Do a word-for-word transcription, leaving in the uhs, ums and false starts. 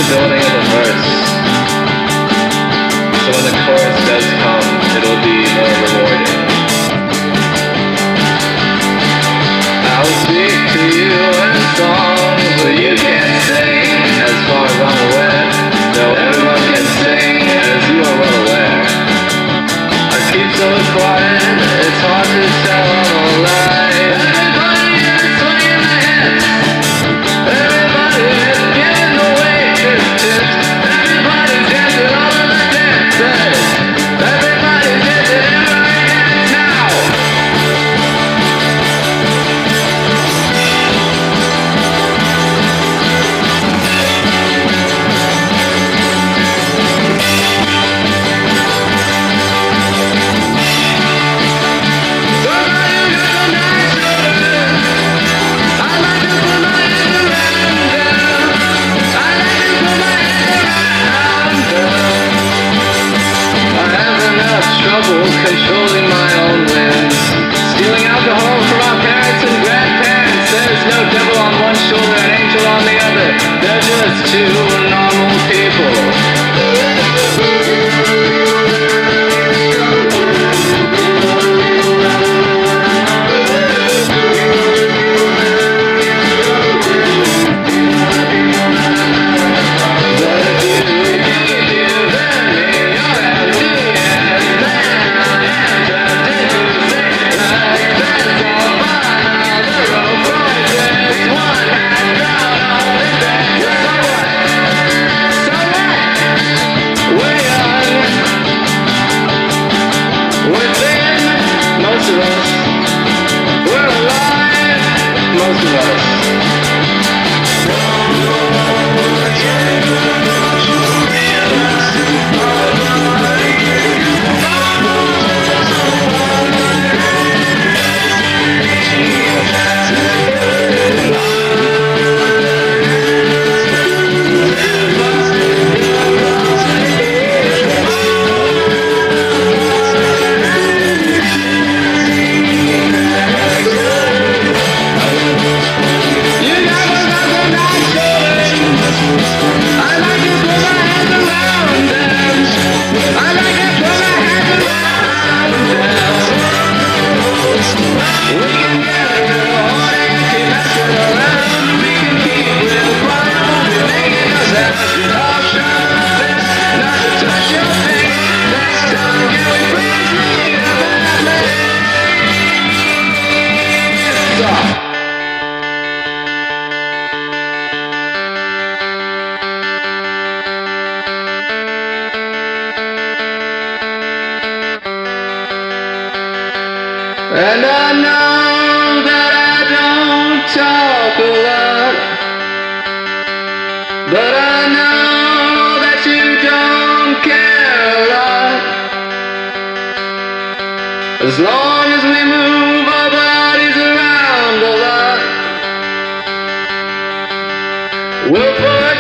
the building of the verse. So when the chorus does come, it'll be more rewarding. I'll speak to you in songs, but you can't sing as far as I'm aware. Though everyone can sing, as you are well aware. I keep so quiet, it's hard to tell I'm alive. Everybody is swinging their hands. Everybody is giving away tips, tips. Everybody's dancing all of the dances. Everybody's dancing in my hands now. Controlling my own whims, stealing alcohol from our parents and grandparents. There's no devil on one shoulder and angel on the other. They're just two normal people. Most of us, we're alive, most of us. And I know that I don't talk a lot, but I know that you don't care a lot. As long as we move our bodies around a lot, we'll forever